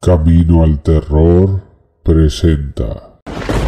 Camino al Terror presenta.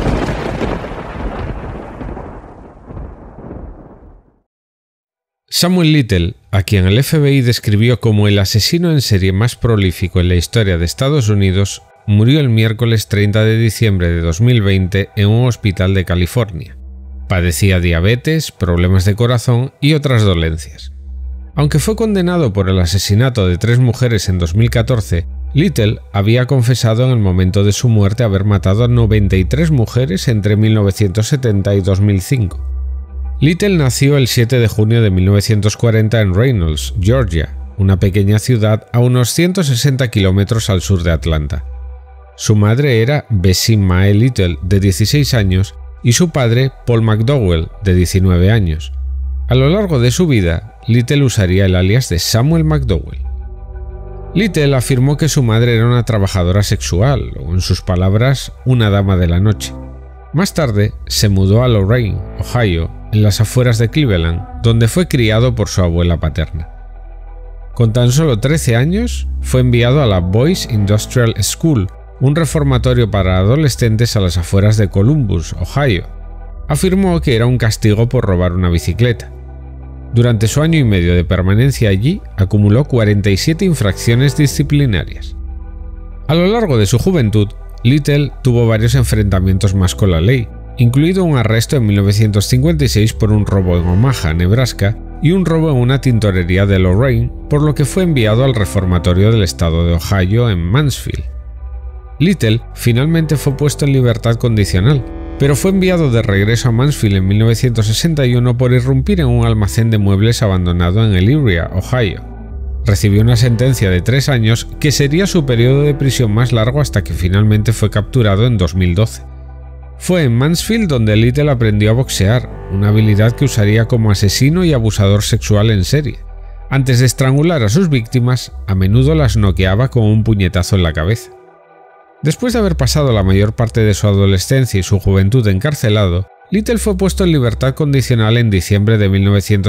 Samuel Little, a quien el FBI describió como el asesino en serie más prolífico en la historia de Estados Unidos, murió el miércoles 30 de diciembre de 2020 en un hospital de California. Padecía diabetes, problemas de corazón y otras dolencias. Aunque fue condenado por el asesinato de 3 mujeres en 2014, Little había confesado en el momento de su muerte haber matado a 93 mujeres entre 1970 y 2005. Little nació el 7 de junio de 1940 en Reynolds, Georgia, una pequeña ciudad a unos 160 kilómetros al sur de Atlanta. Su madre era Bessie Mae Little, de 16 años, y su padre, Paul McDowell, de 19 años. A lo largo de su vida, Little usaría el alias de Samuel McDowell. Little afirmó que su madre era una trabajadora sexual, o en sus palabras, una dama de la noche. Más tarde, se mudó a Lorain, Ohio, en las afueras de Cleveland, donde fue criado por su abuela paterna. Con tan solo 13 años, fue enviado a la Boys Industrial School, un reformatorio para adolescentes a las afueras de Columbus, Ohio. Afirmó que era un castigo por robar una bicicleta. Durante su año y medio de permanencia allí, acumuló 47 infracciones disciplinarias. A lo largo de su juventud, Little tuvo varios enfrentamientos más con la ley, incluido un arresto en 1956 por un robo en Omaha, Nebraska, y un robo en una tintorería de Lorain, por lo que fue enviado al reformatorio del estado de Ohio en Mansfield. Little finalmente fue puesto en libertad condicional, pero fue enviado de regreso a Mansfield en 1961 por irrumpir en un almacén de muebles abandonado en Elyria, Ohio. Recibió una sentencia de 3 años que sería su periodo de prisión más largo hasta que finalmente fue capturado en 2012. Fue en Mansfield donde Little aprendió a boxear, una habilidad que usaría como asesino y abusador sexual en serie. Antes de estrangular a sus víctimas, a menudo las noqueaba con un puñetazo en la cabeza. Después de haber pasado la mayor parte de su adolescencia y su juventud encarcelado, Little fue puesto en libertad condicional en diciembre de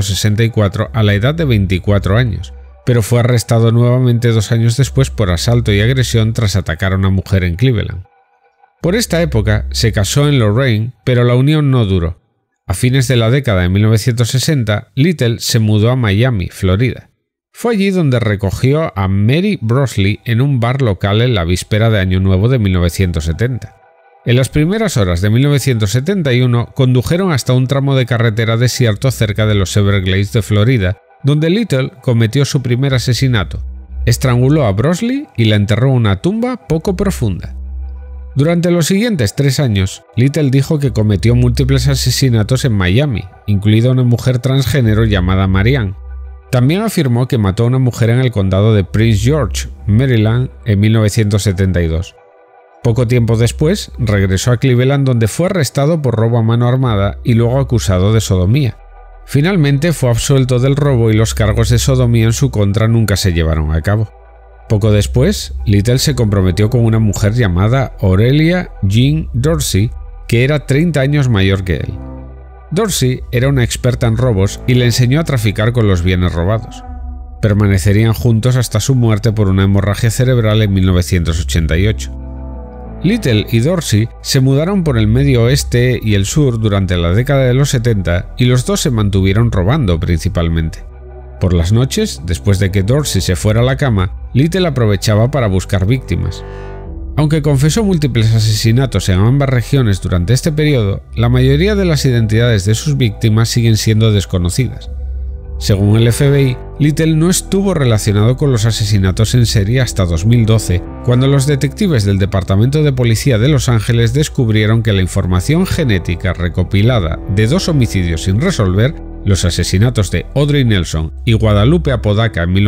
1964 a la edad de 24 años, pero fue arrestado nuevamente 2 años después por asalto y agresión tras atacar a una mujer en Cleveland. Por esta época se casó en Lorain, pero la unión no duró. A fines de la década de 1960, Little se mudó a Miami, Florida. Fue allí donde recogió a Mary Brosley en un bar local en la víspera de Año Nuevo de 1970. En las primeras horas de 1971 condujeron hasta un tramo de carretera desierto cerca de los Everglades de Florida, donde Little cometió su primer asesinato. Estranguló a Brosley y la enterró en una tumba poco profunda. Durante los siguientes 3 años, Little dijo que cometió múltiples asesinatos en Miami, incluida una mujer transgénero llamada Marianne. También afirmó que mató a una mujer en el condado de Prince George, Maryland, en 1972. Poco tiempo después, regresó a Cleveland donde fue arrestado por robo a mano armada y luego acusado de sodomía. Finalmente fue absuelto del robo y los cargos de sodomía en su contra nunca se llevaron a cabo. Poco después, Little se comprometió con una mujer llamada Aurelia Jean Dorsey, que era 30 años mayor que él. Dorsey era una experta en robos y le enseñó a traficar con los bienes robados. Permanecerían juntos hasta su muerte por una hemorragia cerebral en 1988. Little y Dorsey se mudaron por el medio oeste y el sur durante la década de los 70 y los dos se mantuvieron robando principalmente. Por las noches, después de que Dorsey se fuera a la cama, Little aprovechaba para buscar víctimas. Aunque confesó múltiples asesinatos en ambas regiones durante este periodo, la mayoría de las identidades de sus víctimas siguen siendo desconocidas. Según el FBI, Little no estuvo relacionado con los asesinatos en serie hasta 2012, cuando los detectives del Departamento de Policía de Los Ángeles descubrieron que la información genética recopilada de 2 homicidios sin resolver, los asesinatos de Audrey Nelson y Guadalupe Apodaca en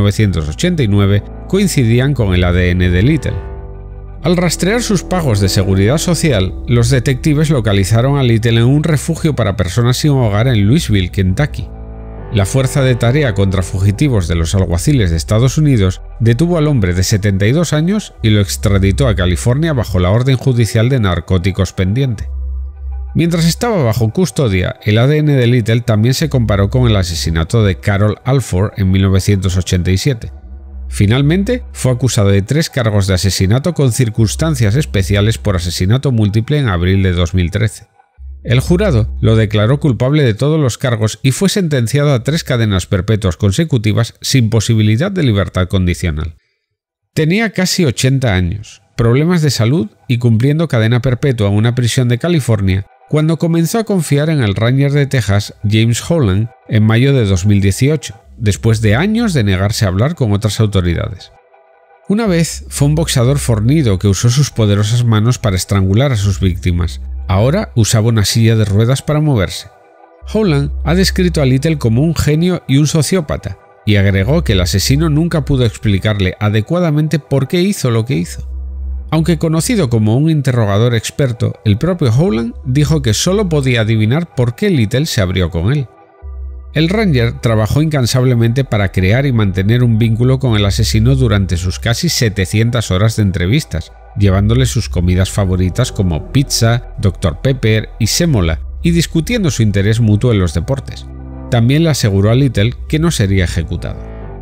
1989, coincidían con el ADN de Little. Al rastrear sus pagos de seguridad social, los detectives localizaron a Little en un refugio para personas sin hogar en Louisville, Kentucky. La Fuerza de Tarea contra Fugitivos de los Alguaciles de Estados Unidos detuvo al hombre de 72 años y lo extraditó a California bajo la orden judicial de narcóticos pendiente. Mientras estaba bajo custodia, el ADN de Little también se comparó con el asesinato de Carol Alford en 1987. Finalmente, fue acusado de 3 cargos de asesinato con circunstancias especiales por asesinato múltiple en abril de 2013. El jurado lo declaró culpable de todos los cargos y fue sentenciado a 3 cadenas perpetuas consecutivas sin posibilidad de libertad condicional. Tenía casi 80 años, problemas de salud y cumpliendo cadena perpetua en una prisión de California cuando comenzó a confiar en el Ranger de Texas James Howland en mayo de 2018, después de años de negarse a hablar con otras autoridades. Una vez fue un boxeador fornido que usó sus poderosas manos para estrangular a sus víctimas. Ahora usaba una silla de ruedas para moverse. Howland ha descrito a Little como un genio y un sociópata, y agregó que el asesino nunca pudo explicarle adecuadamente por qué hizo lo que hizo. Aunque conocido como un interrogador experto, el propio Howland dijo que solo podía adivinar por qué Little se abrió con él. El Ranger trabajó incansablemente para crear y mantener un vínculo con el asesino durante sus casi 700 horas de entrevistas, llevándole sus comidas favoritas como pizza, Dr. Pepper y sémola, y discutiendo su interés mutuo en los deportes. También le aseguró a Little que no sería ejecutado.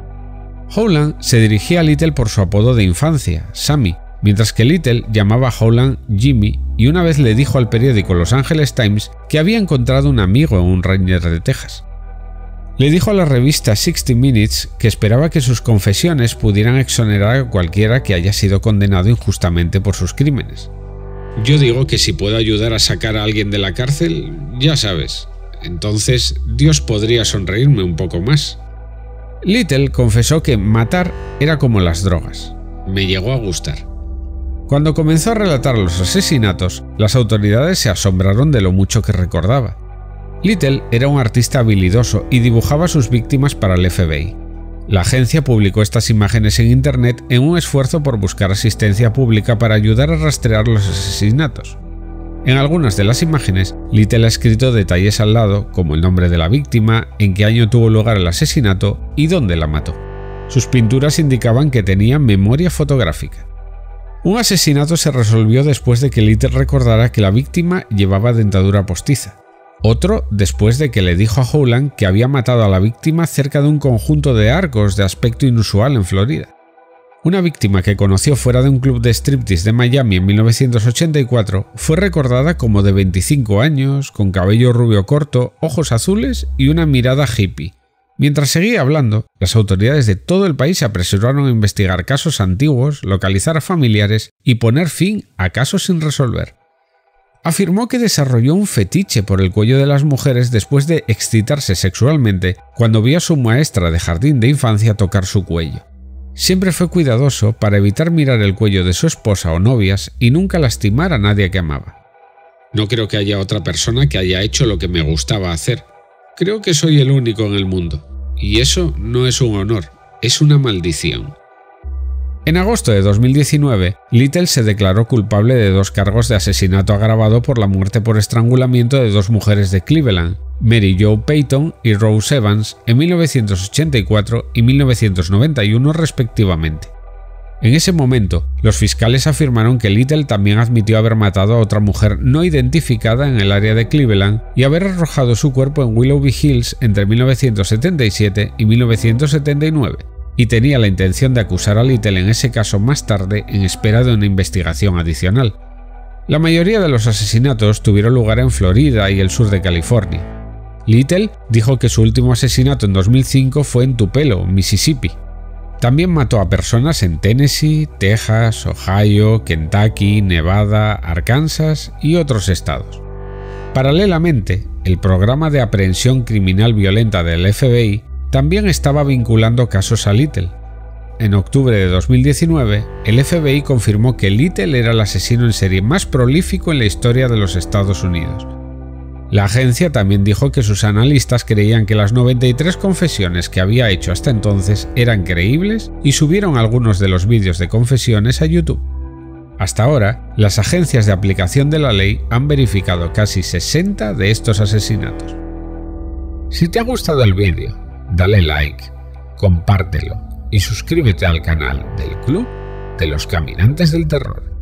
Howland se dirigía a Little por su apodo de infancia, Sammy, mientras que Little llamaba a Howland Jimmy y una vez le dijo al periódico Los Angeles Times que había encontrado un amigo en un Ranger de Texas. Le dijo a la revista 60 Minutes que esperaba que sus confesiones pudieran exonerar a cualquiera que haya sido condenado injustamente por sus crímenes. Yo digo que si puedo ayudar a sacar a alguien de la cárcel, ya sabes, entonces Dios podría sonreírme un poco más. Little confesó que matar era como las drogas. Me llegó a gustar. Cuando comenzó a relatar los asesinatos, las autoridades se asombraron de lo mucho que recordaba. Little era un artista habilidoso y dibujaba a sus víctimas para el FBI. La agencia publicó estas imágenes en Internet en un esfuerzo por buscar asistencia pública para ayudar a rastrear los asesinatos. En algunas de las imágenes, Little ha escrito detalles al lado, como el nombre de la víctima, en qué año tuvo lugar el asesinato y dónde la mató. Sus pinturas indicaban que tenía memoria fotográfica. Un asesinato se resolvió después de que Little recordara que la víctima llevaba dentadura postiza. Otro después de que le dijo a Howland que había matado a la víctima cerca de un conjunto de arcos de aspecto inusual en Florida. Una víctima que conoció fuera de un club de striptease de Miami en 1984 fue recordada como de 25 años, con cabello rubio corto, ojos azules y una mirada hippie. Mientras seguía hablando, las autoridades de todo el país se apresuraron a investigar casos antiguos, localizar a familiares y poner fin a casos sin resolver. Afirmó que desarrolló un fetiche por el cuello de las mujeres después de excitarse sexualmente cuando vio a su maestra de jardín de infancia tocar su cuello. Siempre fue cuidadoso para evitar mirar el cuello de su esposa o novias y nunca lastimar a nadie que amaba. No creo que haya otra persona que haya hecho lo que me gustaba hacer. Creo que soy el único en el mundo. Y eso no es un honor, es una maldición. En agosto de 2019, Little se declaró culpable de 2 cargos de asesinato agravado por la muerte por estrangulamiento de 2 mujeres de Cleveland, Mary Jo Peyton y Rose Evans, en 1984 y 1991 respectivamente. En ese momento, los fiscales afirmaron que Little también admitió haber matado a otra mujer no identificada en el área de Cleveland y haber arrojado su cuerpo en Willoughby Hills entre 1977 y 1979, y tenía la intención de acusar a Little en ese caso más tarde en espera de una investigación adicional. La mayoría de los asesinatos tuvieron lugar en Florida y el sur de California. Little dijo que su último asesinato en 2005 fue en Tupelo, Mississippi. También mató a personas en Tennessee, Texas, Ohio, Kentucky, Nevada, Arkansas y otros estados. Paralelamente, el programa de aprehensión criminal violenta del FBI también estaba vinculando casos a Little. En octubre de 2019, el FBI confirmó que Little era el asesino en serie más prolífico en la historia de los Estados Unidos. La agencia también dijo que sus analistas creían que las 93 confesiones que había hecho hasta entonces eran creíbles y subieron algunos de los vídeos de confesiones a YouTube. Hasta ahora, las agencias de aplicación de la ley han verificado casi 60 de estos asesinatos. Si te ha gustado el vídeo, dale like, compártelo y suscríbete al canal del Club de los Caminantes del Terror.